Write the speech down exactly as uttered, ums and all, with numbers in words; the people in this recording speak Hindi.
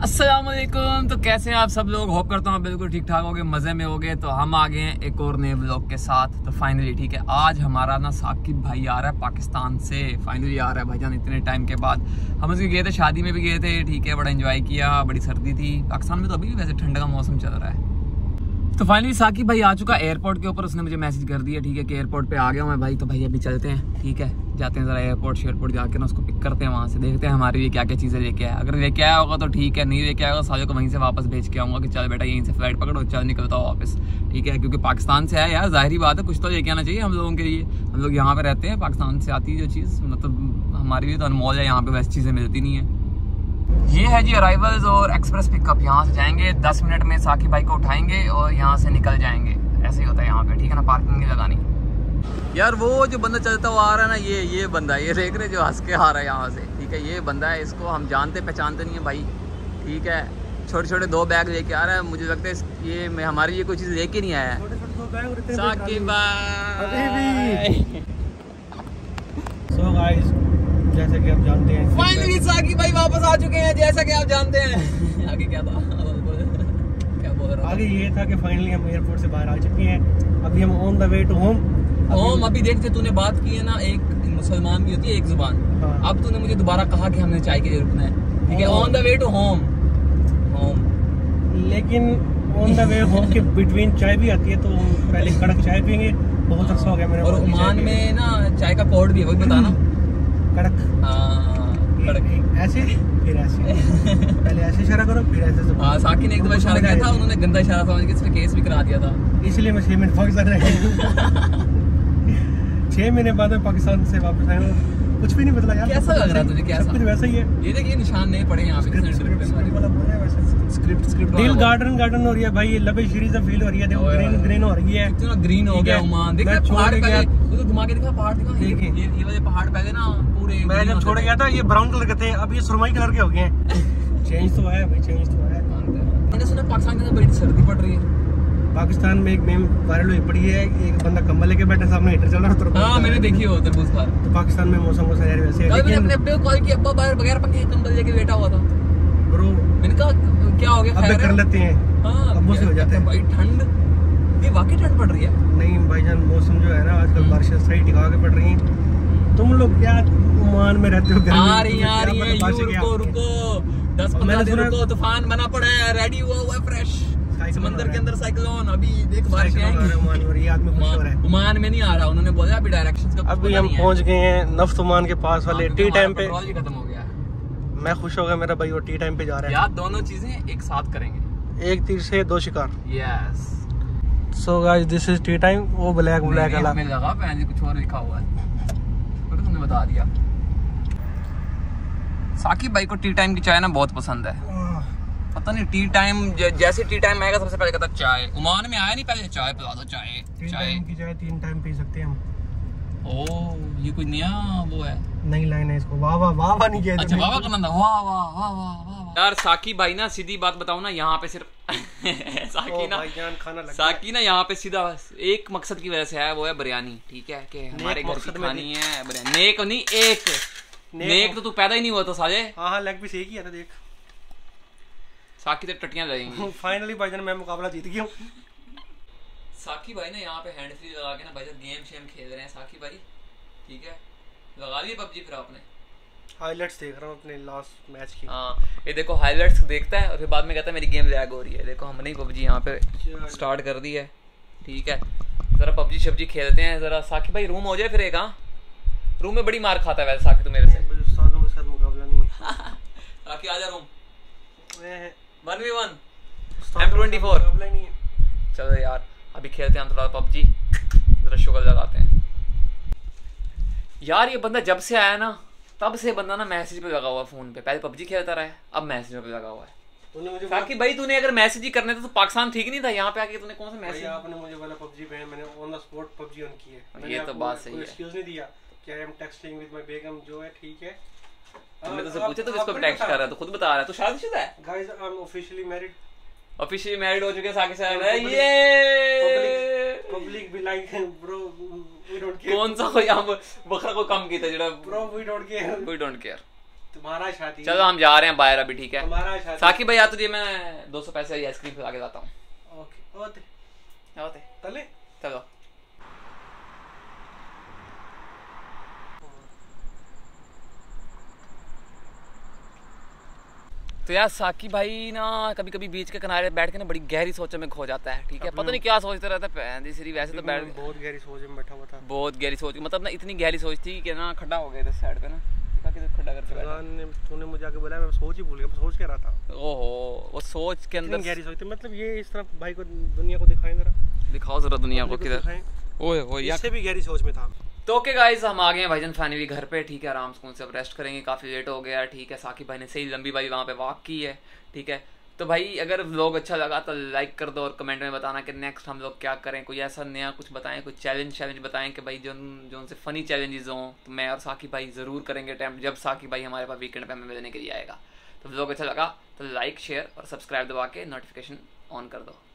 अस्सलामुअलैकुम। तो कैसे हैं आप सब लोग? होप करता हूँ बिल्कुल ठीक ठाक होगे, मज़े में होगे। तो हम आ गए हैं एक और नए ब्लॉग के साथ। तो फाइनली ठीक है, आज हमारा ना साकिब भाई आ रहा है पाकिस्तान से। फाइनली आ रहा है भाईजान इतने टाइम के बाद। हम उसके गए थे, शादी में भी गए थे, ठीक है, बड़ा एंजॉय किया, बड़ी सर्दी थी पाकिस्तान में। तो अभी भी वैसे ठंड का मौसम चल रहा है। तो फाइनली साकिब भाई आ चुका एयरपोर्ट के ऊपर। उसने मुझे मैसेज कर दिया, ठीक है, कि एयरपोर्ट पे आ गया हूँ मैं भाई। तो भाई अभी चलते हैं, ठीक है, जाते हैं ज़रा एयरपोर्ट शेयरपोर्ट जाके ना उसको पिक करते हैं वहाँ से। देखते हैं हमारे लिए क्या क्या चीज़ें लेके आया। अगर लेके आया होगा तो ठीक है, नहीं लेके आएगा सालों को वहीं से वापस भेज के आऊँगा कि चल बेटा यहीं से फ्लाइट पकड़ो, चल निकलता हो वापस, ठीक है। क्योंकि पाकिस्तान से आया यार, जाहिर बात है कुछ तो लेके आना चाहिए हम लोगों के लिए। हम लोग यहाँ पे रहते हैं, पाकिस्तान से आती है जो चीज़, मतलब हमारे लिए तो अनमोल है। यहाँ पे वैसी चीज़ें मिलती नहीं है। ये है जी अराइवल्स और एक्सप्रेस पिकअप। यहाँ से जाएंगे, दस मिनट में साकिब भाई को उठाएंगे और यहाँ से निकल जाएंगे। ऐसे ही होता है यहाँ पे, ठीक है ना, पार्किंग नहीं लगानी। यार वो जो बंदा चलता हुआ आ रहा है ना, ये ये बंदा, ये देख रहे जो हंस के आ रहा है यहाँ से, ठीक है, ये बंदा है। इसको हम जानते पहचानते नहीं है भाई, ठीक है। छोटे छोटे दो बैग लेके आ रहा है। मुझे लगता है ये मैं हमारे लिए कोई चीज़ लेके नहीं आया है। साकिब भाई सो गाइस, जैसा कि आप जानते हैं, फाइनली साकिब भाई वापस आ चुके हैं, जैसा कि आप जानते हैं। आगे क्या था, क्या बोल रहा था? आगे ये था कि फाइनली हम एयरपोर्ट से बाहर आ चुके हैं। अभी हम on the way to home. Home अभी देखते, तूने बात की है ना, एक मुसलमान की होती है एक जुबान। हाँ। अब तूने मुझे दोबारा कहा कि हमने चाय के लिए रुकना है, ठीक है। On the way to home home लेकिन ऑन द वे होम के बिटवीन चाय भी आती है, तो हम पहले कड़क चाय पियेंगे। बहुत अच्छा हो गया मेरा। और ओमान में ना चाय का कोड भी है, वही बताना। कड़क, हाँ कड़क, ऐसे फिर ऐसे पहले ऐसे इशारा करो फिर ऐसे से। हाँ, साकी ने एक दफा इशारा किया था, उन्होंने गंदा इशारा समझ के इस पे केस भी करा दिया था। इसलिए मैं छह मिनट पाकिस्तान रह गया। छह महीने बाद में पाकिस्तान से वापस आया हूँ। कुछ भी नहीं बदला यार। कैसा लग रहा है तुझे? कैसा? कुछ वैसा ही है। ये देखिए निशान नहीं पड़े यहाँ पे। स्क्रिप्ट स्क्रिप्ट दिल गार्डन गार्डन हो रही है भाई, ये लबे सीरीज फील हो रही है। देखो ग्रीन ग्रीन हो रही है, कितना ग्रीन हो गया ओमान। देख पहाड़ पहले तो घुमा के दिखा, पहाड़ दिखा, देखिए ये ये वाले पहाड़ पहले ना पूरे। मैं जब छोड़ गया था ये ब्राउन कलर के थे, अब ये सुरमई कलर के हो गए हैं। चेंज तो है भाई, चेंज तो है। मैंने सुना पाकिस्तान के अंदर बड़ी सर्दी पड़ रही है। पाकिस्तान में एक मेम वायरल हुई पड़ी है, एक बंदा कंबल लेके बैठा, सामने हीटर चल रहा है। हां मैंने देखी है तरबूज खार। तो पाकिस्तान में मौसम को सही वैसे है। मैंने अपने अब्बे को कॉल किया, अब्बा बाहर बगैर पंखे कंबल लेके बैठा हुआ था। ब्रो मैंने कहा क्या हो गया? अब कर लेते हैं। हां अब से हो जाता है भाई ठंड। ये वाकई ठंड पड़ रही है। नहीं भाईजान, मौसम जो है ना आजकल बारिशें सही टिका के पड़ रही हैं। तुम लोग क्या ओमान में रहते हो? आ रही आ रही है, रुको रुको, दस पंद्रह दिन रुको, तूफान बना पड़ा है, रेडी हुआ हुआ है फ्रेश। समंदर के अंदर साइक्लोन, अभी देख बारिश आएंगी। ओमान में नहीं आ रहा, उन्होंने बोला अभी डायरेक्शंस का। अभी हम पहुंच गए हैं नफ्त ओमान के पास वाले टी टाइम पे। खत्म हो गया। मैं खुश हो गया, मेरा भाई वो टी टाइम पे जा रहा है। यार दोनों चीजें एक साथ करेंगे, एक तीर से दो शिकार। Yes. So guys this is tea time. वो ब्लैक ब्लैक वाला में लगा पहले कुछ और लिखा हुआ है, तो तुमने बता दिया। साकिब भाई को टी टाइम की चाय ना बहुत पसंद है। पता नहीं टी टाइम जैसे टी टाइम आएगा सबसे पहले कहता चाय। ओमान में आया नहीं पहले चाय पिला दो, चाय चाय की चाय तीन टाइम पी सकते हैं हम। ओह ये कोई नया वो है, नई लाइन है इसको। वाह वाह वाह वाह नहीं किया। अच्छा वाह वाह करना था, वाह वाह वाह वाह। यार साकिब भाई ना सीधी बात बताऊं ना, यहाँ पे सिर्फ साकी ना खाना लग साकी ना यहाँ पे सीधा एक मकसद की वजह से है, वो है बिरयानी, ठीक है, कि हमारे घर की खानी है बिरयानी। नेक नहीं एक नेक तो तू पैदा ही नहीं हुआ था साले। हाँ हाँ लेग पीस एक ही है था। देख साकी तो टट्टियां लगेंगी। फाइनली भाईजान मैं मुकाबला जीत गया हूँ। साकी भाई ना यहाँ पे हैंड फ्री लगा के ना भाईजान गेम शेम खेल रहे हैं साकी भाई, ठीक है। लगा लिए पबजी फिर आपने? हाइलाइट्स देख रहा हूँ अपने लास्ट मैच की। हाँ ये देखो हाइलाइट्स देखता है और फिर बाद में कहता है मेरी गेम लैग हो रही है। देखो हमने ही पबजी यहाँ पे स्टार्ट कर दी है, ठीक है। जरा पबजी शब्जी खेलते हैं जरा। साकी भाई रूम हो जाए फिर एक। हाँ रूम में बड़ी मार खाता है वैसे साकी तो मेरे से। सालों के साथ मुकाबला नहीं है। साकी आजा room one V one M twenty four. चलो यार अभी खेलते हैं हम थोड़ा पबजी, जरा शुगर लगाते हैं। यार ये बंदा जब से आया ना तब से बंदा ना मैसेज पे लगा हुआ है फोन पे। पहले पबजी खेलता रहा है, अब मैसेज पे लगा हुआ है। साकी भाई तूने अगर मैसेज ही करने थे तो पाकिस्तान ठीक नहीं था? यहाँ पे आके तूने कौन सा मैसेज? आपने मुझे बोला पबजी पे, मैंने on the spot PUBG on की है। ये तो बात सही है। एक्सक्यूज नहीं दिया कि I am texting with my बेगम, जो है ठीक है। हमने तुझसे पूछा तो किसको टेक्स्ट कर रहा है, तो खुद बता रहा है तू शादीशुदा है। Guys I am officially married. Officially married हो चुके हैं साकी साहब। ये पब्लिक भी like bro we don't care. कौन सा कोई हम बकरा को कम कीता जेड़ा bro we don't care we don't care तुम्हारा शादी। चलो हम जा रहे हैं बाहर अभी, ठीक है। तुम्हारा शादी। साकिब भाई, या तुझे मैं दो सौ पैसे वाली आइसक्रीम खिला के जाता हूँ। ओके ओते ओते तले चलो। तो यार साकी भाई ना कभी कभी बीच के किनारे बैठ के ना बड़ी गहरी सोचों में खो जाता है, ठीक है। पता नहीं क्या सोचते रहता है सिरी, वैसे तो बैठ बहुत गहरी सोच में बैठा हुआ था। बहुत गहरी सोच, मतलब ना इतनी गहरी सोच थी कि ना खड्डा हो गया इधर साइड पे ना, खड्डा करके बैठा। ने तूने मुझे आके बोला, मैं सोच ही भूल गया, मैं सोच के रहा था। ओहो, वो सोच के अंदर गहरी सोच थी। मतलब ये इस तरह भाई को दुनिया को दिखाएं जरा, दिखाओ जरा दुनिया को किधर। ओए ओए इससे भी गहरी सोच में था। तो ओके गाइस, हम आ गए हैं भाईजान फाइनली घर पे, ठीक है। आराम से से अब रेस्ट करेंगे, काफ़ी लेट हो गया, ठीक है। साकिब भाई ने सही लंबी भाई वहाँ पे वॉक की है, ठीक है। तो भाई अगर व्लॉग अच्छा लगा तो लाइक कर दो और कमेंट में बताना कि नेक्स्ट हम लोग क्या करें, कोई ऐसा नया कुछ बताएं, कुछ चैलेंज चैलेंज बताएं कि भाई जो जो उनसे फ़नी चैलेंजेस हों, तो मैं और साकिब भाई ज़रूर करेंगे अटैम्प्ट जब साकिब भाई हमारे पास वीकेंड पे हमें मिलने के लिए आएगा। तो व्लॉग अच्छा लगा तो लाइक शेयर और सब्सक्राइब दबा के नोटिफिकेशन ऑन कर दो।